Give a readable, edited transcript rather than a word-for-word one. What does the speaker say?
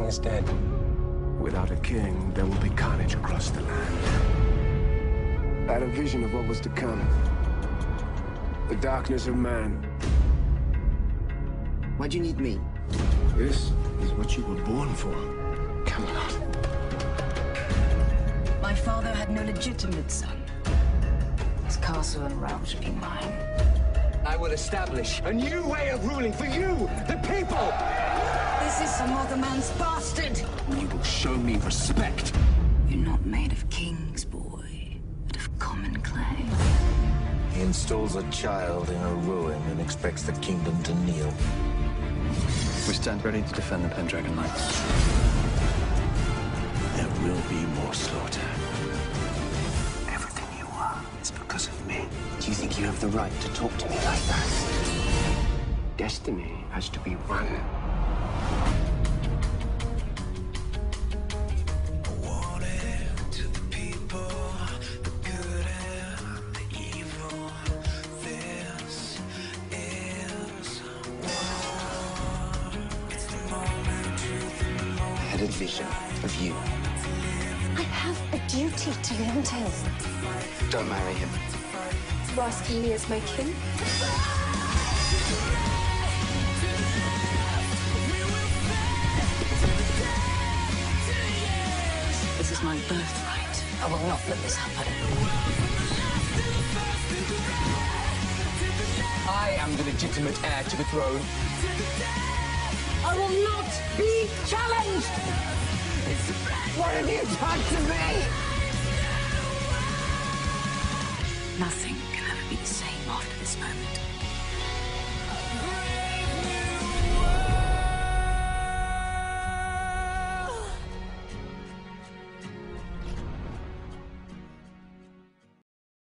is dead. Without a king, there will be carnage across the land. I had a vision of what was to come. The darkness of man. Why'd you need me? This is what you were born for, Camelot. My father had no legitimate son. His castle and realm should be mine. I will establish a new way of ruling for you, the people! This is some other man's bastard! You will show me respect. You're not made of kings, boy, but of common clay. He installs a child in a ruin and expects the kingdom to kneel. We stand ready to defend the Pendragon Knights. There will be more slaughter. Everything you are is because of me. Do you think you have the right to talk to me like that? Destiny has to be won. I had a vision of you. I have a duty to Uther. Don't marry him. You asking me as my king? This is my birthright. I will not let this happen. I am the legitimate heir to the throne. I will not be challenged! What have you done to me? Nothing can ever be the same after this moment.